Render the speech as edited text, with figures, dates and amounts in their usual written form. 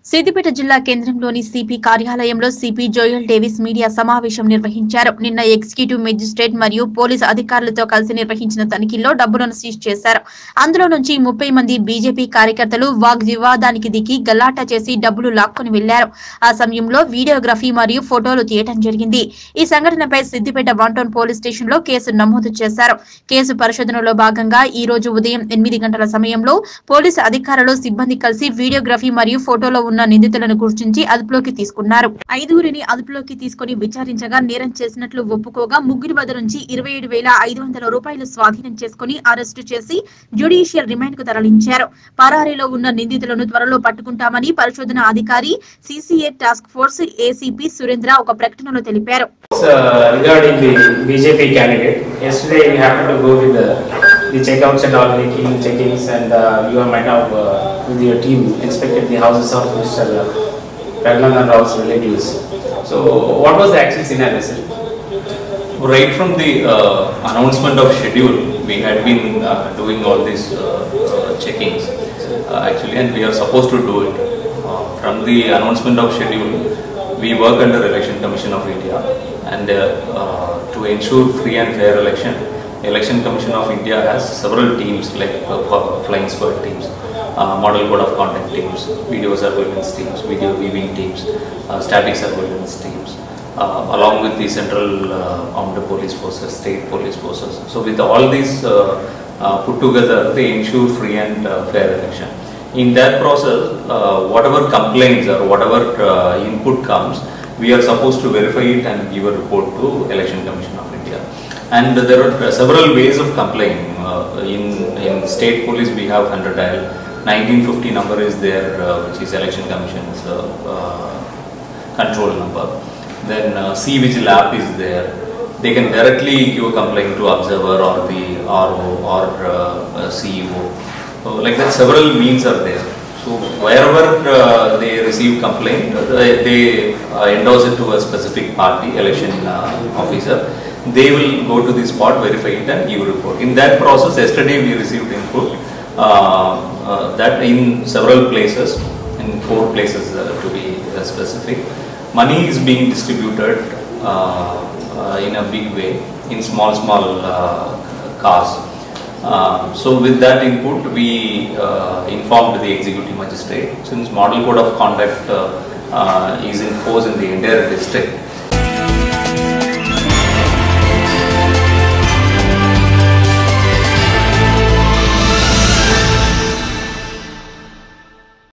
సిద్దిపేట జిల్లా కేంద్రంలోని సిపి కార్యాలయంలో సిపి జోయల్ డేవిస్ మీడియా సమావేశం నిర్వహించారు. నిన్న ఎగ్జిక్యూటివ్ మెజిస్ట్రేట్ మరియు పోలీసు అధికారులతో కలిసి నిర్వహించిన తనిఖీల్లో డబ్బులను సీజ్ చేశారు. అందులో నుంచి 30 మంది బీజేపీ కార్యకర్తలు వాగ్వివాదానికి దిగి గలాటా చేసి డబ్బులు లాక్కొని వెళ్లారు. ఆ సమయంలో వీడియోగ్రఫీ మరియు ఫోటోలు తీయడం జరిగింది. ఈ సంఘటనపై సిద్దిపేట 1 టౌన్ పోలీస్ స్టేషన్ లో కేసు నమోదు చేశారు. కేసు పరిశోధనలో భాగంగా ఈ రోజు ఉదయం 8 గంటల సమయంలో పోలీసు అధికారులు సిబ్బంది కలిసి వీడియోగ్రఫీ మరియు ఫోటోలో ఉన్న నిందితులను గుర్తించి అదుపులోకి తీసుకున్నారు. 5గురిని అదుపులోకి తీసుకుని విచారించగా నేరం చేసినట్లు ఒప్పుకోగా ముగ్గురి వద్ద నుంచి 27,500 రూపాయలు స్వాధీనం చేసుకుని అరెస్టు చేసి జ్యుడిషియల్ రిమాండ్ కు తరలించారు. పరారీలో ఉన్న నిందితులను త్వరలో పట్టుకుంటామని పరిశోధన అధికారి CCA task force ACP Surendra ఒక ప్రకటనలో తెలిపారు. Regarding the BJP candidate, yesterday we happened to go with the checkouts and all, making checkings, and you might have with your team inspected the houses of Mr. Raghunath Rao's relatives. So, what was the actual scenario, sir? Right from the announcement of schedule, we had been doing all these checkings actually, and we are supposed to do it. From the announcement of schedule, we work under Election Commission of India, and to ensure free and fair Election Commission of India has several teams like flying squad teams, model code of conduct teams, video surveillance teams, video viewing teams, static surveillance teams, along with the central armed police forces, state police forces. So with all these put together, they ensure free and fair election. In that process, whatever complaints or whatever input comes, we are supposed to verify it and give a report to Election Commission of India. And there are several ways of complaining. In state police, we have 100 dial. 1950 number is there, which is Election Commission's control number. Then C-Vigil app is there. They can directly give a complaint to observer or the RO or CEO. So like that, several means are there. So wherever they receive complaint, they endorse it to a specific party, election officer. They will go to the spot, verify it and give a report. In that process, yesterday we received input that in several places, in 4 places to be specific, money is being distributed in a big way in small cars. So with that input, we informed the executive magistrate. Since model code of conduct is in force in the entire district,